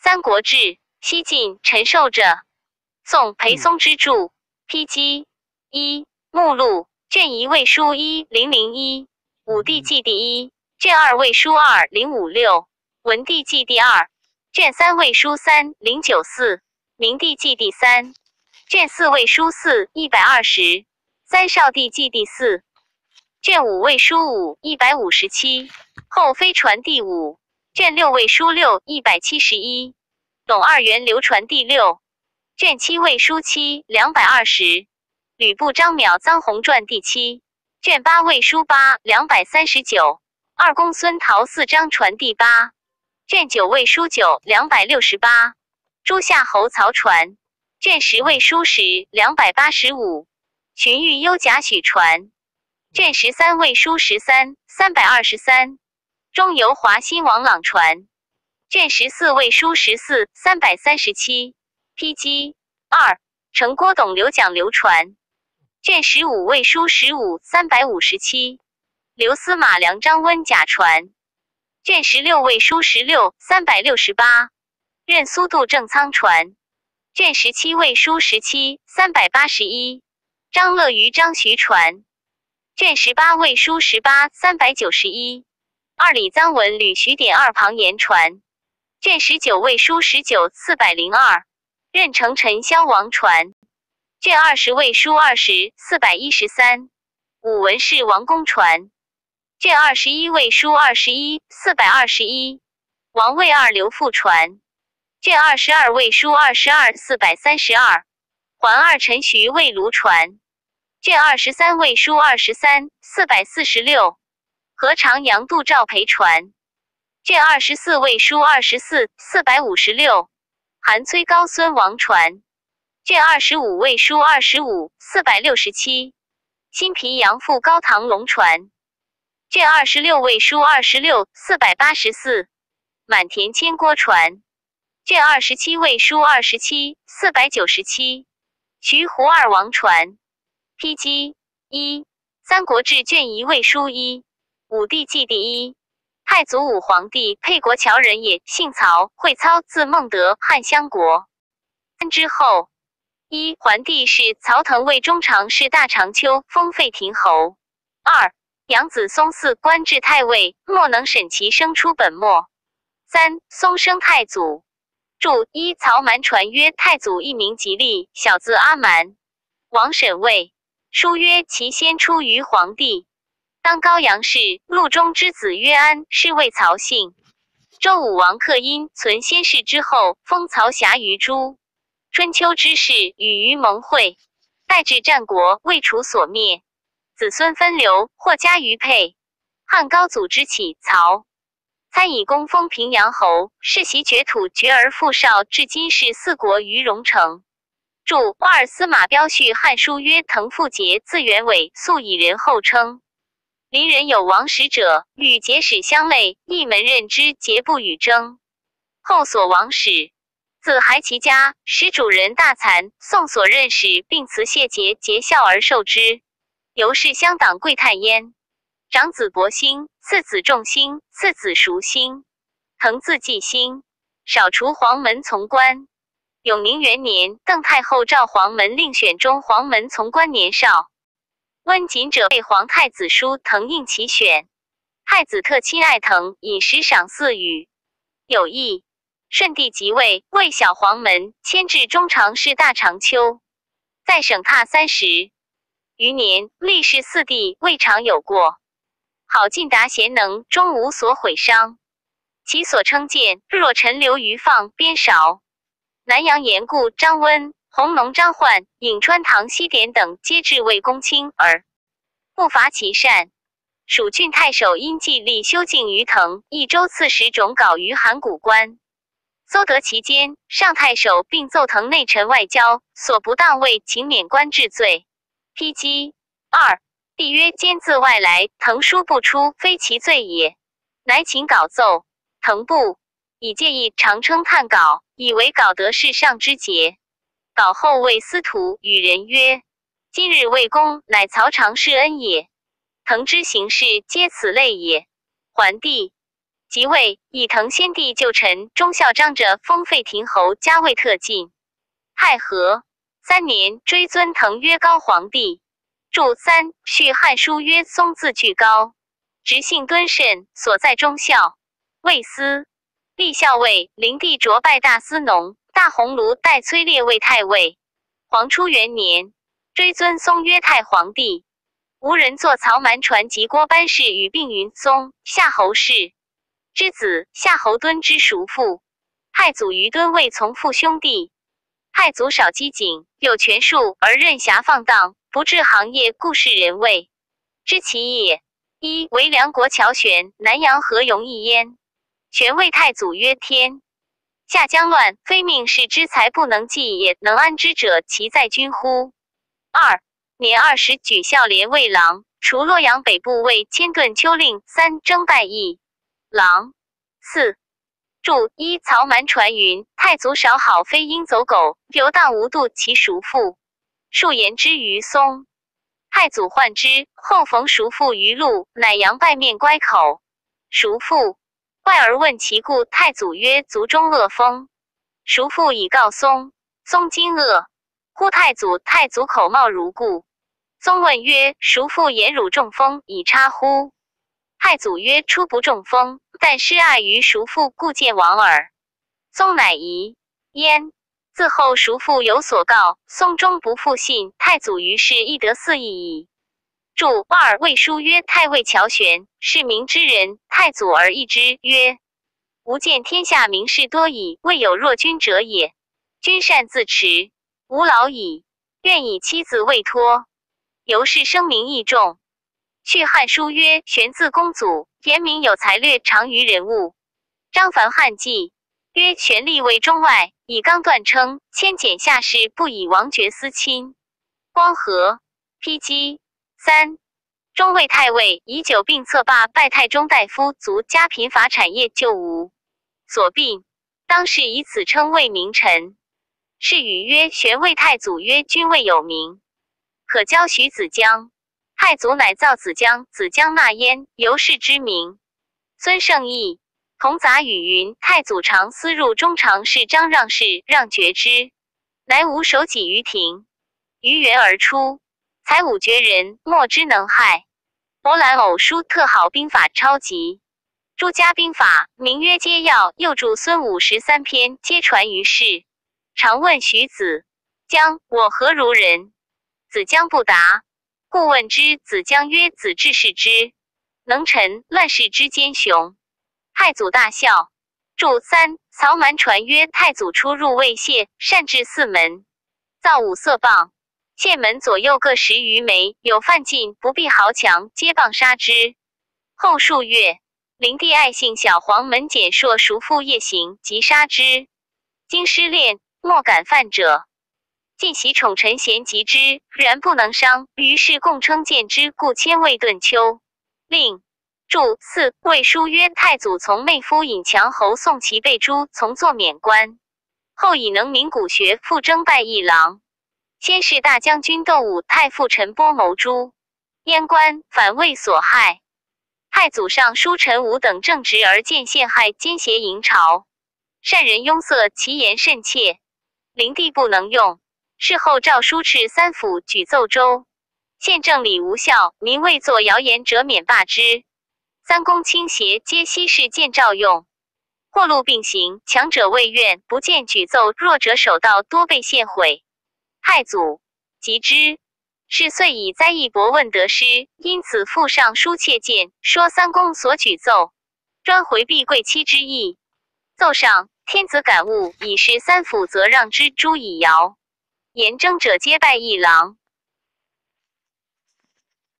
三国志》西晋陈寿者，宋裴松之著，披基一目录卷1魏书1001，武帝纪第一，卷2魏书2056，文帝纪第二，卷3魏书3094，明帝纪第三，卷4魏书4120，三少帝纪第四，卷5魏书5157，后妃传第五，卷6魏书6171，董二元流传第六，卷7魏书7220，吕布张邈臧洪传第七，卷8魏书8239，二公孙陶四章传第八，卷9魏书9268，诸夏侯曹传，卷10魏书10285，荀彧幽贾诩传，卷13魏书13 323，中游华歆王朗传，卷14魏书14 337，披基二成郭董刘蒋流传，卷15魏书15 357，刘司马梁张温贾传，卷16魏书16 368，任苏度正仓传，卷17魏书17 381，张乐于张徐传，卷18魏书18 391，二李臧文吕徐典二庞言传，卷19魏书19 402，任成陈萧王传，卷20魏书20 413，武文氏王公传，卷21魏书21 421，王魏二刘复传，卷22魏书22 432，桓二陈徐魏卢传，卷23魏书23 446，何长杨杜赵裴传，卷24魏书24 456，韩崔高孙王传，卷25魏书25 467，新皮杨复高唐龙传，卷26魏书26 484，满田千郭传，卷27魏书27 497，徐胡二王传，披基一三国志卷1魏书1，武帝纪第一，太祖武皇帝沛国谯人也，姓曹，讳操，字孟德，汉襄国。之后，一桓帝是曹腾为中常侍大长秋，封废亭侯。二杨子松嗣官至太尉，莫能审其生出本末。三松生太祖。注一曹瞒传曰太祖一名吉利，小字阿瞒，王审谓。书曰其先出于皇帝。当高阳氏，陆中之子曰安，是谓曹姓。周武王克殷，存先世之后，封曹辖于诸。春秋之事，与于盟会。待至战国，魏楚所灭，子孙分流，或加于沛。汉高祖之起，曹参以功封平阳侯，世袭爵土，爵而复少，至今是四国于戎城。注瓦尔司马标序汉书曰滕父节，字元伟，素以人后称。邻人有王使者，与节使相类，一门任之，节不与争。后所王使，自还其家，使主人大惭，宋所任使，并辞谢节，节孝而受之。由是乡党贵叹焉。长子伯兴，次子仲兴，次子叔兴，滕字季兴，少除黄门从官。永宁元年，邓太后召黄门令选中黄门从官年少。温谨者被皇太子书，滕应其选。太子特亲爱滕，饮食赏赐与。有意，顺帝即位，为小黄门，迁至中常侍大长秋，在省榻30余年，历世四帝，未尝有过。好进达贤能，终无所毁伤。其所称谏，若陈留余放，边韶、南阳严固、张温、弘农张焕、颍川唐西典等，皆至魏公卿，而不伐其善。蜀郡太守因计力修敬于滕，益州刺史种稿于函谷关。搜得其间，上太守并奏滕内臣外交，所不当为，请免官治罪。披基二帝曰：兼自外来，滕书不出，非其罪也。乃请稿奏，滕不以介意，常称叹稿，以为稿得世上之节。稿后谓司徒与人曰：今日魏公，乃曹常侍恩也。滕之行事，皆此类也。桓帝即位，以滕先帝旧臣忠孝章着封废亭侯，加位特进。太和3年，追尊滕曰高皇帝。注3续汉书曰松字句高，直性敦慎，所在忠孝。魏司立校尉，灵帝擢拜大司农，大鸿胪代崔烈为太尉。黄初元年，追尊松曰太皇帝。吴人作曹瞒传及郭班氏与并云松，夏侯氏之子，夏侯惇之叔父。太祖于敦为从父兄弟。太祖少机警，有权术而任侠放荡，不治行业，故世人谓知其也。一为梁国乔玄，南阳何容易焉。玄谓太祖曰：天下将乱，非命世之才不能济也，能安之者，其在君乎？二年20，举孝廉为郎，除洛阳北部为千顿丘令。3征拜议郎。4注一曹瞒传云，太祖少好非应走狗，游荡无度其叔父，数言之于松。太祖患之，后逢叔父于路，乃扬拜面乖口。叔父怪而问其故，太祖曰：族中恶风。叔父以告松，松惊愕。呼太祖，太祖口貌如故。宗问曰：叔父言汝中风，以差乎？太祖曰：初不中风，但失爱于叔父，故见亡耳。宗乃疑焉。自后叔父有所告，松终不复信。太祖于是亦得嗣意矣。注2魏书曰：太尉乔玄是明之人，太祖而异之，曰：吾见天下名士多矣，未有若君者也。君善自持，吾老矣，愿以妻子未托。由是声名益众。续汉书曰：玄字公祖，言明有才略，长于人物。张凡汉记曰：玄立为中外，以纲断称，谦俭下士，不以王爵私亲。光和丕基3中尉太尉，以久病侧罢，拜太中大夫，卒，家贫乏，产业就无所病。当世以此称谓名臣。是语曰：玄谓太祖曰：君未有名，可教许子江。太祖乃造子江，子江纳焉，由是之名。孙胜义同杂语云：太祖常思入中常侍张让事，让决之，乃吾守己于庭，于原而出，才武绝人，莫之能害。博览偶书特好兵法超集，诸家兵法名曰皆要，又著孙武13篇，皆传于世。常问徐子江：我何如人？子江不答。故问之，子江曰：子至视之，能臣乱世之奸雄。太祖大笑。注3曹瞒传曰：太祖出入魏谢，善治4门，造5色棒，谢门左右各10余枚，有犯禁，不避豪强，皆棒杀之。后数月，灵帝爱幸小黄门简硕叔父夜行，即杀之。经失恋，莫敢犯者。尽喜宠臣贤及之，然不能伤，于是共称见之，故迁魏顿丘令。注4魏书曰：太祖从妹夫尹强侯宋其被诛，从作免官。后以能明古学，复征拜议郎。先是大将军窦武太傅陈波谋诛燕官，反魏所害。太祖上书陈武等正直而见陷害，奸邪淫朝，善人拥塞，其言甚切。灵帝不能用。事后诏书斥3府，举奏州。宪政理无效，民为作谣言者免罢之。3公倾斜，皆稀释见诏用。祸禄并行，强者未怨，不见举奏；弱者守道，多被献毁。太祖及之，是遂以灾异博问得失，因此附上书切谏，说3公所举奏，专回避贵戚之意。奏上，天子感悟，以是3府，则让之，诛以尧。言争者皆拜议郎。